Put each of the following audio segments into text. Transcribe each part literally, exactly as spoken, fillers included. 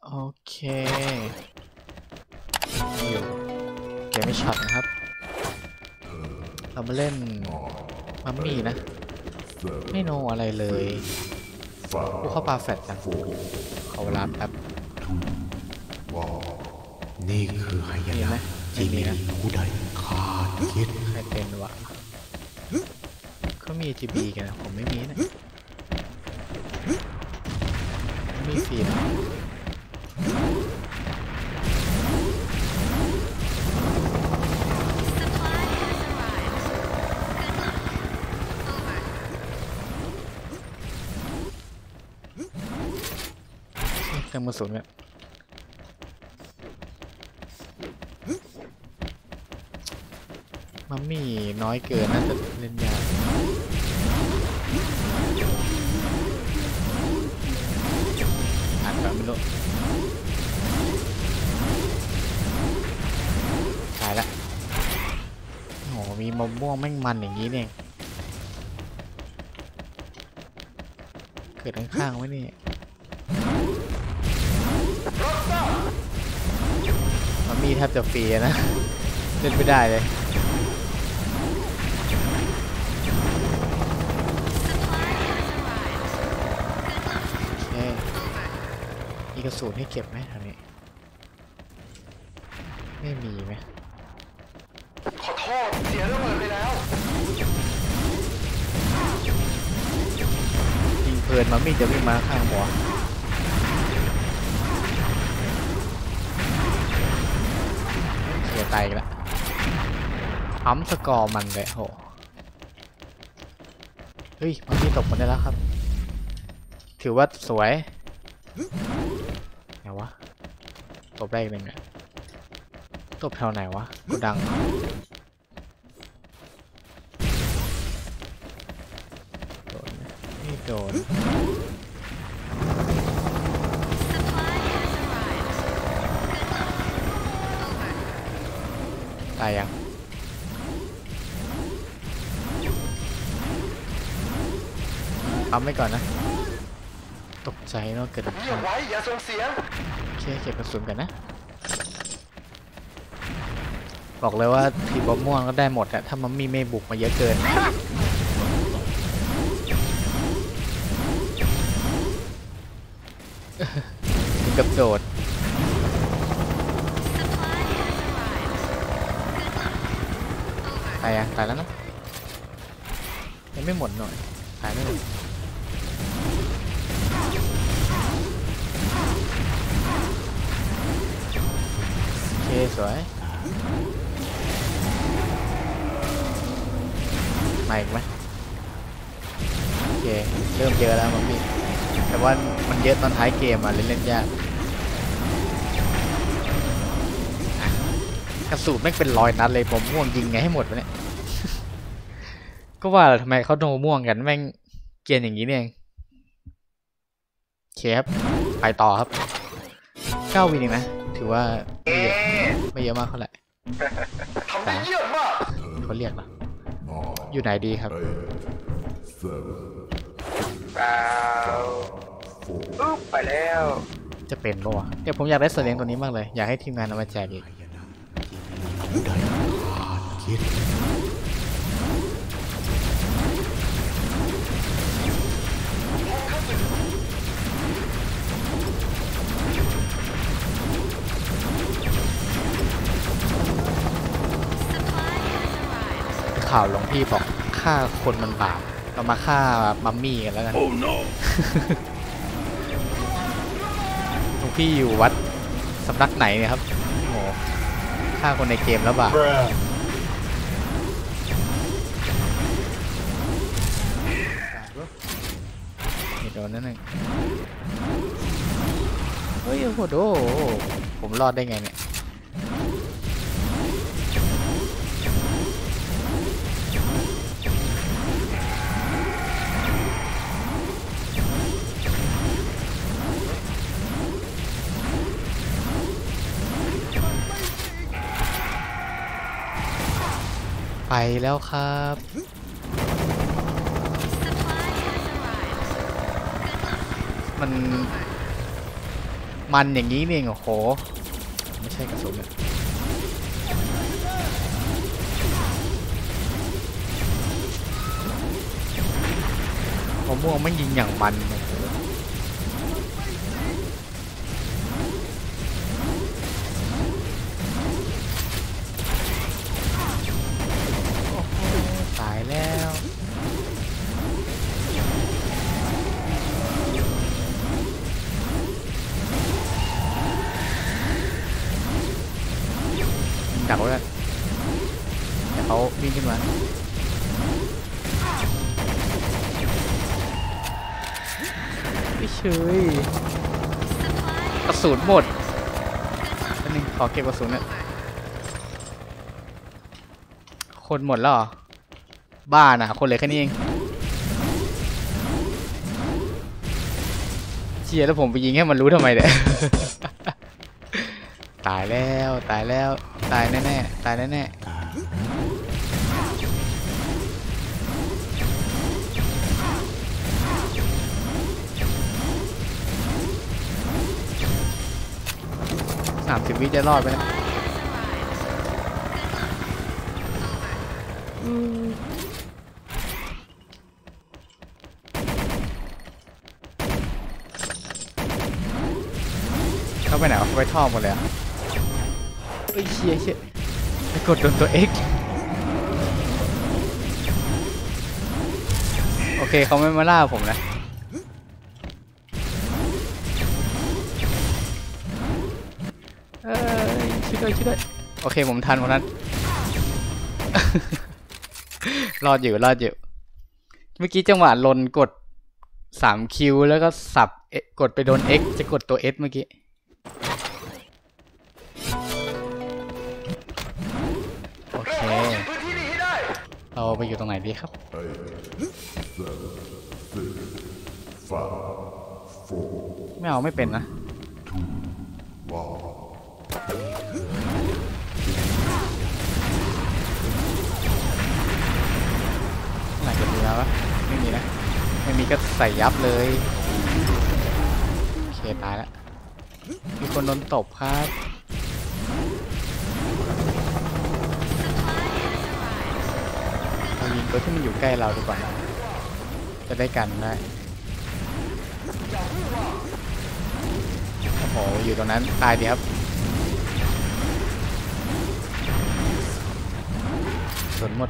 โอเคอยู่เกมไม่ช็อตนะครับเรามาเล่นมัมมี่นะไม่โนอะไรเลยกูเข้าปลาแฟตจังเขาเวลาแป๊บนี่คือหายนะที่มีผู้ใดคาดคิดใครเป็นวะเขามี จี บี กันนะผมไม่มีนะมีฟรีนะเต็มมือศูนย์เนี่ยมัมมี่น้อยเกินน่าจะเล่นยากอ่านแบบไม่รู้ตายละโอ้มีมะม่วงแม่งมันอย่างนี้เนี่ยเกิดข้างๆไว้นี่มัมมี่แทบจะฟรีนะเล่นไม่ได้เลยมีกระสุนให้เก็บไหมแถวนี้ไม่มีไหมขอโทษเสียระเบิดไปแล้วยิงเพลินมันไม่จะวิ่งมาข้างบ่อเสียตายกันละอัมสกอร์มันเลยโหเฮ้ยมันที่ตกมาได้แล้วครับถือว่าสวยไหนวะตบได้อีกหนึ่งเนี่ยตบแถวไหนวะกูดังโดนไม่โดนตายยังปั๊มไว้ก่อนนะตกใจเนาะเกิดอะไรขึ้นไว้อย่าส่งเสียงโอเคเก็บกระสุนกันนะบอกเลยว่าผีบอมม่วงก็ได้หมดอะถ้ามัมมี่ไม่บุกมาเยอะเกินกับโดดตายอ่ะตายแล้วนะยังไม่หมดหน่อยตายไม่หมดโอเคสวยมาอีกไหมโอเคเริ่มเยอะแล้วมัมมี่แต่ว่ามันเยอะตอนท้ายเกมอ่ะเล่นเล่นยากกระสุนแม่งเป็นรอยนัดเลยผมม่วงยิงไงให้หมดวะเนี่ย ก็ว่าทำไมเขาโดนม่วงกันแม่งเกรียนอย่างนี้เนี่ยเองเคฟไปต่อครับเก้าวินเองนะถือว่าไม่เยอะไม่เยอะมากเท่าไหร่ทำได้เยี่ยมมากเขาเรียกเหรออยู่ไหนดีครับอุ๊บไปแล้วจะเป็นปะวะเดี๋ยวผมอยากได้เสลียงตัวนี้มากเลยอยากให้ทีมงานเอามาแจกอีกผู้ใดคาดคิดข่าวหลวงพี่บอกฆ่าคนมันบาปเรามาฆ่ามัมมี่กันแล้วกัน oh, no. หลวงพี่อยู่วัดสำนักไหนเนี่ยครับโอ้ฆ่าคนในเกมแล้วบาปโดนนั่นเองเฮ้ยโอ้โหโดผมรอดได้ไงเนี่ยไปแล้วครับมันมันอย่างนี้นี่เองโอ้โหไม่ใช่กระสุนเนี่ยมะม่วงไม่ยิงอย่างมันโอ้โหตายแล้วดักไว้กันเดี๋ยวเขาวิ่งขึ้นมาไม่เฉยกระสุนหมดอันนึงขอเก็บกระสุนเนี่ยคนหมดแล้วเหรอบ้าน่ะคนเหลือแค่นี้เองเชียร์แล้วผมไปยิงให้มันรู้ทำไมเนี่ย ตายแล้วตายแล้วตายแน่ๆตายแน่ๆสามสิบวิจะรอดไปนะเขาไปไหนวะเขาไปท่อหมดเลยอ่ะเอ้ยเชี่ยเชี่ยไปกดโดนตัว X โอเคเขาไม่มาล่าผมนะเอ้ยช่วยด้วยช่วยด้วยโอเคผมทันคนนั้น รอดอยู่รอดอยู่เมื่อกี้จังหวะลนกดสามคิวแล้วก็สับกดไปโดน X จะกดตัว S เมื่อกี้โอเคเราไปอยู่ตรงไหนดีครับไม่เอาไม่เป็นนะไหนจะมีแล้ววะไม่มีนะไม่มีก็ใส่ยับเลยโอเคตายแล้วมีคนโดนตบครับเรายิงตัวที่มันอยู่ใกล้เราดีกว่าจะได้กันได้โอ้โหอยู่ตรงนั้นตายดีครับส่วนหมด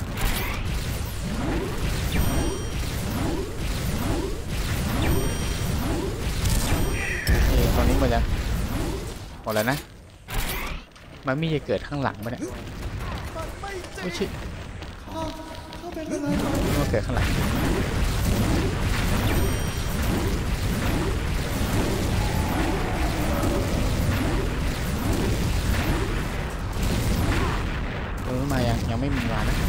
ตอนนี้หมดยังหมดแล้วนะมันมีจะเกิดข้างหลังมั้ยเนี่ยไม่ใช่มันเกิดข้างหลังเออมายังยังไม่มีมานะ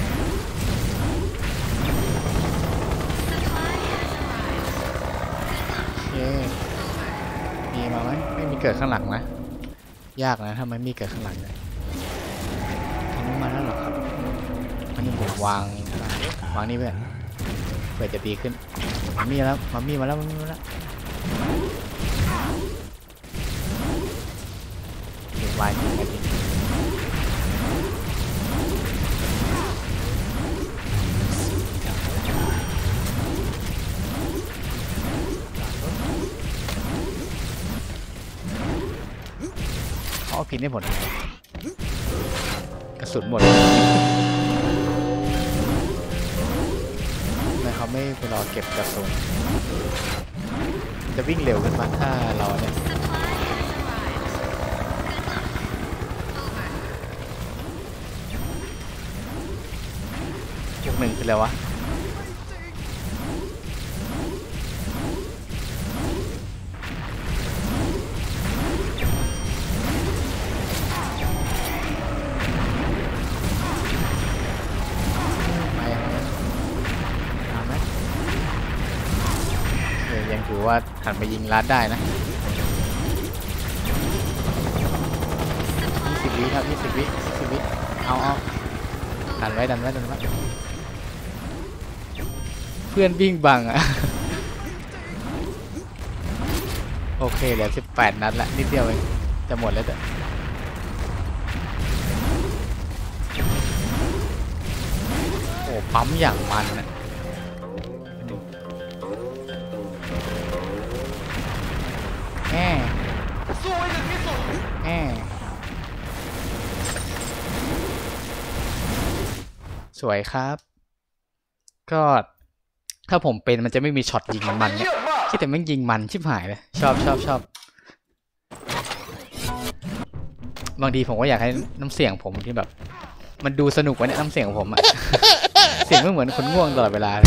โอเคมีมาไหมไม่มีเกิดข้างหลังนะยากนะถ้ามันมีเกิดข้างหลังเลยทำมาแล้วหรอครับมันนี่ผมวางวางนี่เพื่อนเพื่อจะดีขึ้นมามีแล้วมามีมาแล้วมามีมาแล้วเก็บไว้จริงจริงเอาพินได้หมดเลยกระสุนหมดเลยทำไมเขาไม่ไปรอเก็บกระสุนจะวิ่งเร็วขึ้นมาถ้าเราเนี่ยจุดหนึ่งคืออะไรวะถือว่าหันไปยิงลัดได้นะยี่สิบวิครับยี่สิบวิยี่สิบวิเอาเอาดันไว้ดันไว้ดันไว้เพื่อนวิ่งบังอ่ะโอเคเหลือสิบแปดนัดละนิดเดียวเองจะหมดแล้วแต่โอ้ปั๊มอย่างมันนะแง่สู้ให้ถึงที่สุดแง่สวยครับ ก็ถ้าผมเป็นมันจะไม่มีช็อตยิงมันมันเนี่ยเยี่ยมมากคิดแต่แม่งยิงมันชิบหายเลยชอบชอบชอบบางทีผมก็อยากให้น้ำเสียงผมที่แบบ มันดูสนุกวะเนี่ยน้ำเสียงผมอะ เสียงไม่เหมือนคนง่วงตลอดเวลาเลย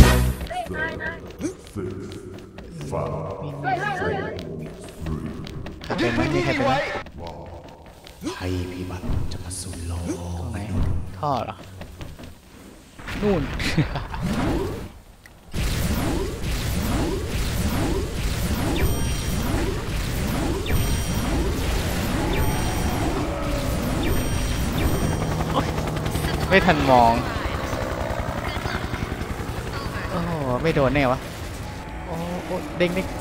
ใครเป็นไหมมีใครเป็นไหมภัยพิบัติจะมาสู่โลกตรงไหนท่อเหรอนู่น ไม่ทันมองโอ้โหไม่โดนแน่วะโอ้โอ้เด้งเด้ง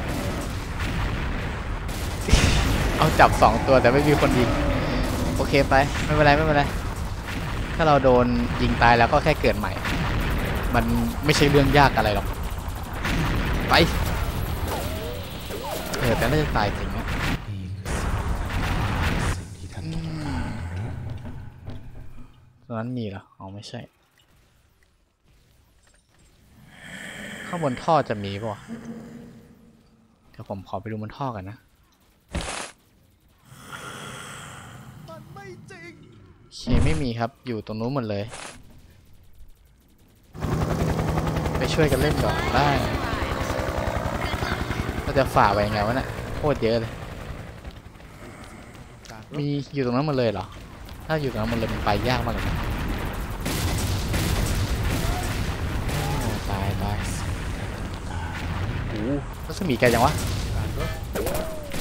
เอาจับสองตัวแต่ไม่มีคนยิงโอเคไปไม่เป็นไรไม่เป็นไรถ้าเราโดนยิงตายแล้วก็แค่เกิดใหม่มันไม่ใช่เรื่องยากอะไรหรอกไปเออแต่น่าจะตายจริงนะนี่คือสิ่งที่ท่านต้องการตรงนั้นมีเหรออ๋อไม่ใช่ข้างบนท่อจะมีป่ะเดี๋ยวผมขอไปดูบนท่อกันนะโอเคไม่มีครับอยู่ตรงนู้นหมดเลยไปช่วยกันเล่นก่อนได้เราจะฝ่าไปยังไงวะเนี่ยโคตรเยอะเลยมีอยู่ตรงนั้นหมดเลยเหรอถ้าอยู่ตรงนั้นหมดเลยมันไปยากมากเลยนะโอ้ตายตายโอ้รัศมีไกลจังวะโอ้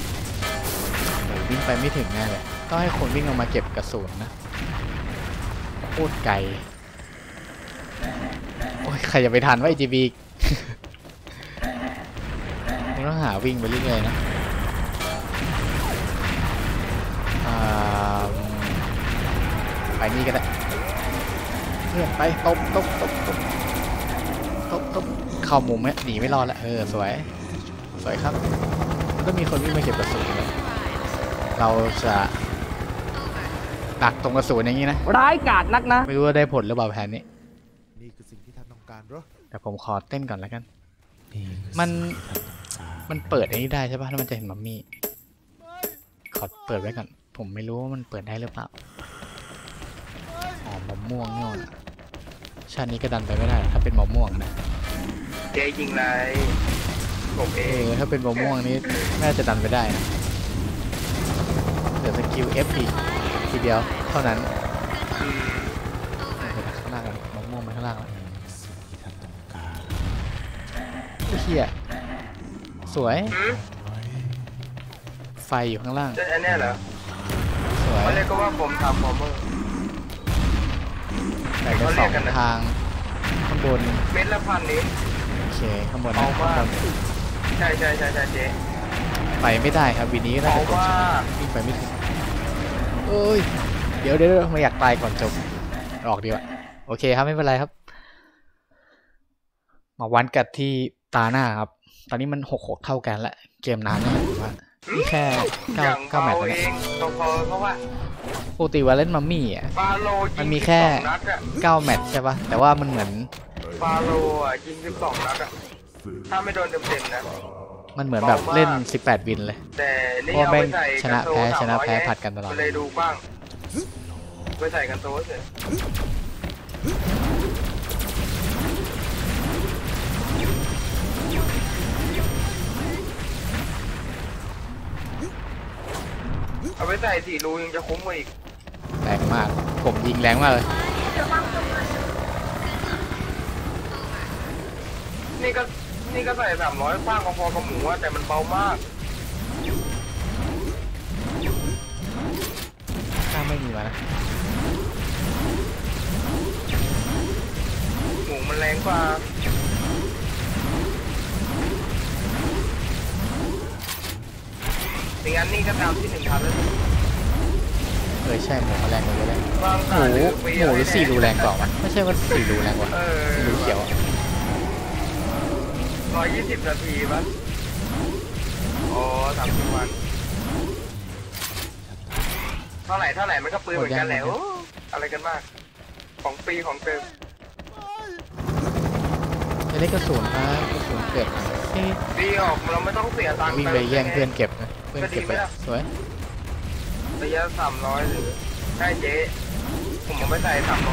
วิ่งไปไม่ถึงแน่เลยต้องให้คนวิ่งลงมาเก็บกระสุนนะโคตรไกลโอ้ยใครจะไปทันวะไอจีบีมึงต้องหาวิ่งไปเรื่อยๆนะอ่าไปนี่ก็ได้เพื่อนไปตบตบตบตบตบตบเข้ามุมไหมหนีไม่รอดละเออสวยสวยครับมันก็มีคนวิ่งมาเก็บกระสุนเลยเราจะดักตรงกระสุนอย่างนี้นะร้ายกาจนักนะไม่รู้ว่าได้ผลหรือเปล่าแผนนี้นี่คือสิ่งที่ท่านต้องการเหรอแต่ผมขอเต้นก่อนแล้วกันนี่คือมันสิ่งที่ท่านต้องการมันเปิดไอ้นี้ได้ใช่ป่ะแล้วมันจะเห็นมัมมี่ขอเปิดไว้ก่อนผมไม่รู้ว่ามันเปิดได้หรือเปล่าอ๋อมะม่วงนี่หว่าชาตินี้ก็ดันไปไม่ได้หรอกถ้าเป็นมะม่วงนะเจ๊ยิงไรผมเอเอง อถ้าเป็นมะม่วงนี้น่าจะดันไปได้นะเดี๋ยวสกิล F อีกทีเดียวเท่านั้นเดี๋ยวข้างล่างกันมะม่วงไปข้างล่างแล้วนี่คือสิ่งที่ท่านต้องการไอ้เหี้ยสวยหืมไฟอยู่ข้างล่างเจ๊อันเนี้ยเหรอสวยเขาเรียกก็ว่าผมทำฟอร์เมอร์แต่ไปสองทางข้างบนเม็ดละพันนี้โอเคข้างบนเอานะว่าข้างบนใช่ใช่ใช่ใช่เจ๊ไปไม่ได้ครับวีนี้ก็น่าเอาจะกดว่าชนะวิ่งไปไม่ถึงเอ้ยเดี๋ยวเดี๋ยวไม่อยากตายก่อนจบออกดีกว่าโอเคครับไม่เป็นไรครับ มาวันกัดที่ตาหน้าครับ ตอนนี้มันหกหกเท่ากันละเกมนานแล้วผมว่านี่แค่อเก้าย่างเก้าแมตช์เบาแล้วเอเนี่ยงพอๆเพราะว่าปกติว่าเล่นมัมมี่อ่ะฟาโลยิงมันมีแค่สิบสองนัดอะเก้าแมตช์ใช่ปะแต่ว่ามันเหมือนฟาโลอ่ะยิงสิบสองนัดอะถ้าไม่โดนเต็มๆนะมันเหมือนแบบเล่นสิบแปดวินเลยแต่นี่เพราะเอาแม่ไปงใส่ชนะกัโซแพ้ชนะสามร้อยแพ้ผัดกันตลอดเลยดูบ้างไปใส่กันโซ่เสร็จเอาไปใส่สี่รูยังจะคุ้มกว่าอีกแรงมาก ผมยิงแรงมากเลยนี่ก็นี่ก็ใส่สามร้อยกว้างพอๆกับหมูอะแต่มันเบามากข้างไม่มีมานะหมูมันแรงกว่างั้นนี่ก็ตามที่หนึ่งทำแล้วเออใช่หมูแรงกว่าเยอะเลยบางหมูหมูหรือสี่รูแรงกว่ามันไม่ใช่ว่าสี่รูแรงกว่าเออสี่รูเขียวอะร้อยยี่สิบนาทีปะโอ้สามสิบวัน เท่าไหร่เท่าไหร่มันก็ปืนเหมือนกันแหละโอ้อะไรกันมาก ของฟรีของเติมจะได้กระสุนนะกระสุนเก็บที่ดีออกเราไม่ต้องเสียตังค์วิ่งไปแย่งเพื่อนเก็บนะเพื่อนเก็บไปสวยระยะสามร้อยหรือใช่เจ๊ผมเอาไม่ใส่สามร้อย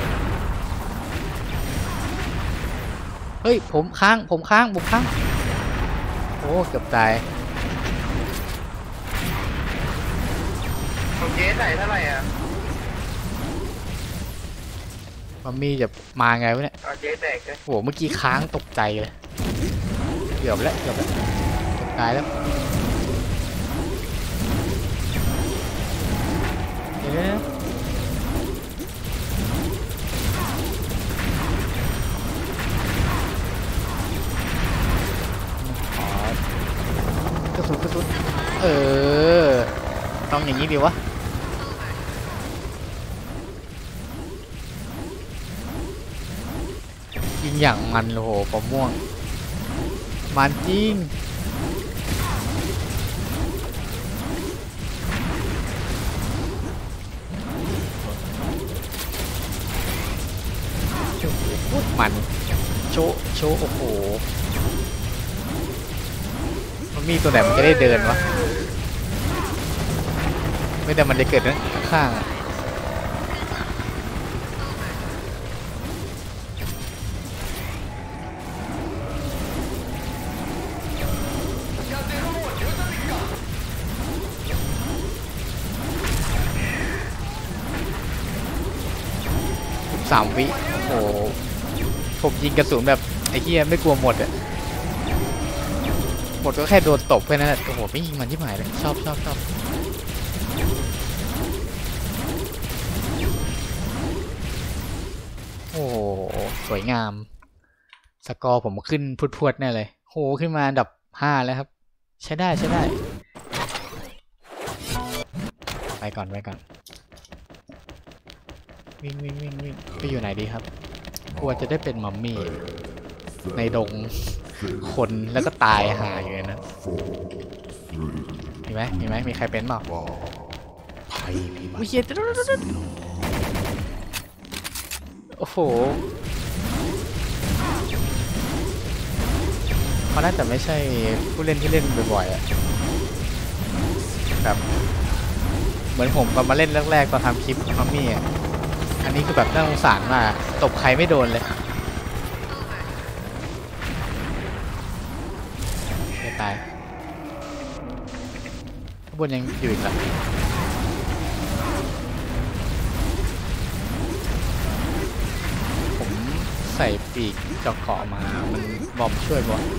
เฮ้ยผมค้างผมค้างผมค้างโอ้เกือบตายของเจ๊ใส่เท่าไหร่อ่ะมัมมี่จะมาไงวะเนี่ยเอาเจ๊แตกเลยโหเมื่อกี้ค้างตกใจเลยเกือบแล้วเกือบแล้วเกือบตายแล้วเอ๊ะขอกระสุนกระสุนเออต้องอย่างนี้ดีวะยิงอย่างมันโอ้โหปมม่วงมันจริงโอ้โหโคตรมันโชว์โชว์โอ้โหมันมีตัวไหนมันจะได้เดินวะไม่แต่มันจะเกิดนะข้างๆอะสามวิโอ้โหผมยิงกระสุนแบบไอ้เหี้ยไม่กลัวหมดอะหมดก็แค่โดนตบแค่นั้นแหละโอ้โหไม่ยิงมันที่หมายเลยชอบชอบชอบโอ้โหสวยงามสกอร์ผมขึ้นพรวดๆแน่เลยโหขึ้นมาอันดับห้าแล้วครับใช้ได้ใช้ได้ไปก่อนไปก่อนวิ่งวิ่งวิ่งวิ่งไปอยู่ไหนดีครับกลัวจะได้เป็นมัมมี่ในดงคนแล้วก็ตายหาอยู่นะมีไหมมีไหมมีใครเป็นเปล่าภัยพิบัวิติเชียโอ้โหเขาน่าจะไม่ใช่ผู้เล่นที่เล่นบ่อยๆอะแบบเหมือนผมตอนมาเล่นแรกๆตอนทำคลิปมัมมี่อะอันนี้คือแบบน่าสงสารมากตบใครไม่โดนเลยไม่ตายข้างบนยังอยู่อีกเหรอผมใส่ปีกเจาะเกาะมามันบอมช่วยบอล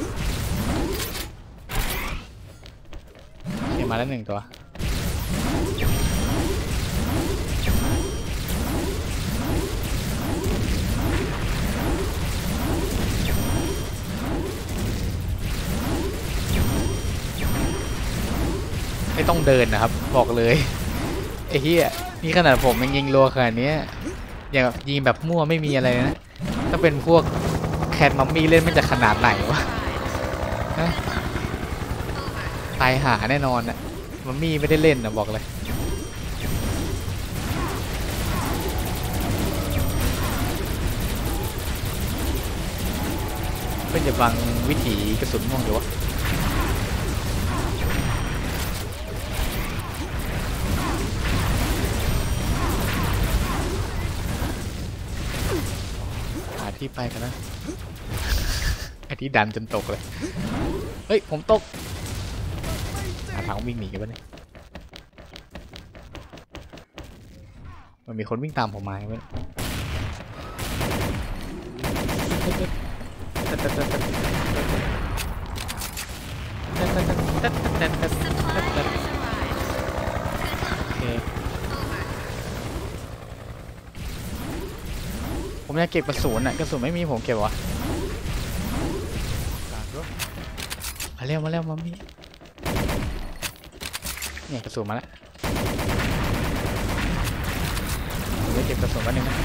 เขียนมาแล้วหนึ่งตัวไม่ต้องเดินนะครับบอกเลยไอ้เหี้ยนี่ขนาดผมยังยิงรัวขนาดนี้อย่างยิงแบบมั่วไม่มีอะไรนะถ้าเป็นพวกแคทมัมมี่เล่นมันจะขนาดไหนวะตายหาแน่นอนน่ะมัมมี่ไม่ได้เล่นนะบอกเลยเพื่อนจะบังวิถีกระสุนม่วงอยู่วะที่ไปกันนะไอ้ที่ดันจนตกเลยเฮ้ยผมตกหาทางวิ่งหนีกันวะเนี่ยมันมีคนวิ่งตามผมมาไหมโอเคผมอยากเก็บกระสุนอ่ะกระสุนไม่มีผมเก็บวะมาเร็วมาเร็วมัมมี่เนี่ยกระสุนมาแล้วไม่เก็บกระสุนมาหนึ่งนะ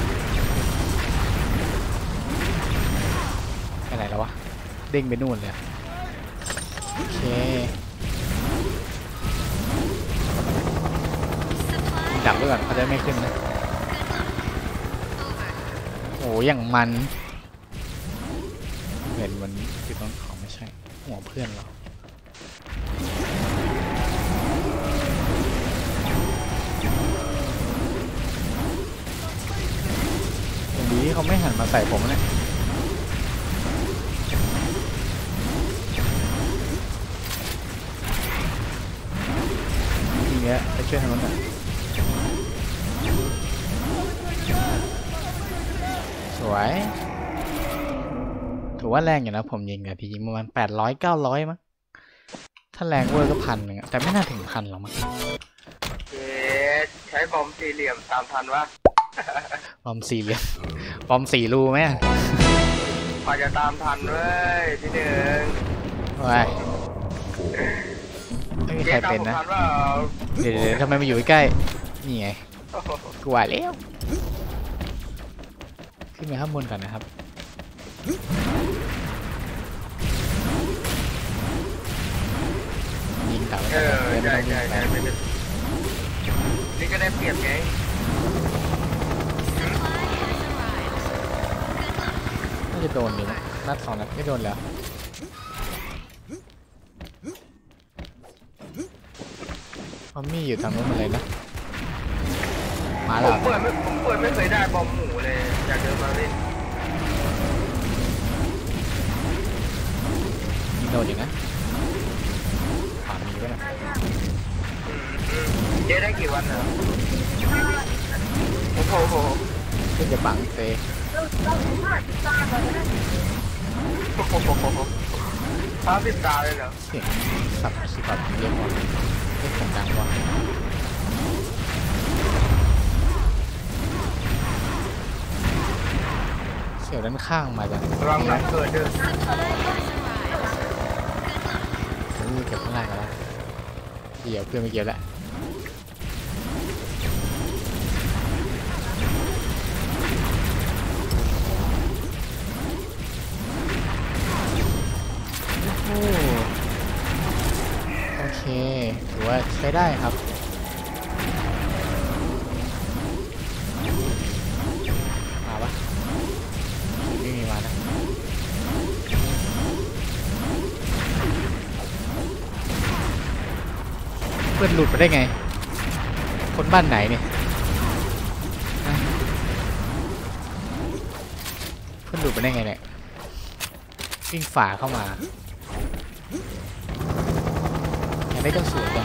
ไปไหนแล้ววะเด้งไปนู่นเลยโอเคดับไว้ก่อนเขาจะไม่ขึ้นนะโอ้อย่างมันเห็นมันอยู่ตรงเขาไม่ใช่หัวเพื่อนเราอย่างนี้เขาไม่หันมาใส่ผมเลยทีเนี้ยไปช่วยทางนู้นหน่อยสวยถือว่าแรงอยู่นะผมยิงอะพี่ยิงประมาณแปดร้อยเก้าร้อยมั้งถ้าแรงเวอร์ก็พันหนึ่งแต่ไม่น่าถึงพันหรอกมั้งเอ๊ะใช้บอมสี่เหลี่ยมตามทันวะบอมสี่เหลี่ยมบอมสี่รูไหมพอจะตามทันเว้ยพี่หนึ่งว้ายไม่มีใครเป็นนะตามผมทันว่าเดี๋ยวๆทำไมมาอยู่ใกล้ๆนี่ไงกลัวแล้วขึ้นไปข้างบนก่อนนะครับยิงกลับไปเออไม่ต้ใช่องยิใช่งไปใช่ไม่เป็นนี่ก็ได้เปรียบไงน่าจะโดนดินัดสองนัดไม่โดนแล้วพอมี่อยู่ทางนู้นหมดเลยนะมาผแล้วมเปิดไม่ผมเปิดไม่เคยได้บอมหมูเลยอยากเดินมาเล่นยิงโดนอยู่นะขวามีไว้หน่อยเจ๊ได้กี่วันเหรอโอ้โหขึ้นจะบังเซสามสิบตาเลยเหรอเสียงสับสิบแบบเยอะกว่าเรียกเสียงดังกว่าเสียวด้านข้างมาจากระวังหลังเกิดเด้อผมมีเก็บข้างล่างกันแล้วเดี๋ยวเพื่อนไม่เกี่ยวแล้วโอเคถือว่าใช้ได้ครับมาปะไม่มีมานะเพื่อนหลุดไปได้ไงคนบ้านไหนเนี่ยเพื่อนหลุดไปได้ไงเนี่ยวิ่งฝ่าเข้ามายังไม่ต้องสวยจัง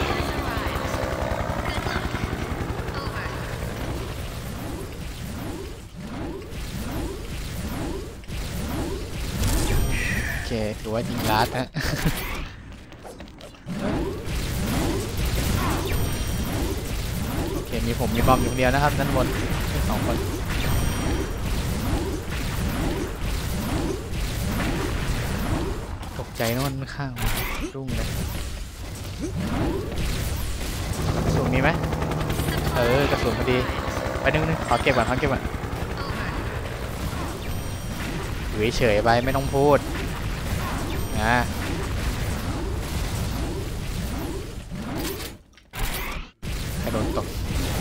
โอเคถือว่ายิงลัดนะ โอเคมีผมมีบอมอยู่คนเดียวนะครับด้านบนสองคนตกใจโน่นข้างรุ่งเลยกระสุนมีไหมเออกระสุนพอดีไปนึงนึงขอเก็บก่อนขอเก็บก่อนอยู่เฉยๆไปไม่ต้องพูดนะใครโดนตก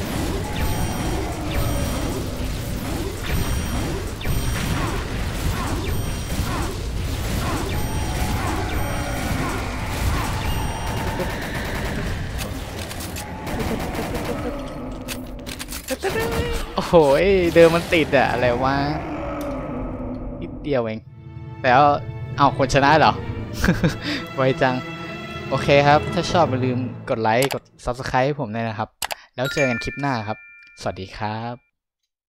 โอ้โหเดิมมันติดอะอะไรวะนิดเดียวเองแล้วเอาคนชนะเหรอ ไวจังโอเคครับถ้าชอบอย่าลืมกดไลค์กด ซับสไครบ์ ให้ผมด้วยนะครับแล้วเจอกันคลิปหน้าครับสวัสดีครับ